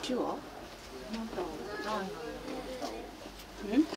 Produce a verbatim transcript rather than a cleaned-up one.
ちは？ また、ないのよ。 ん？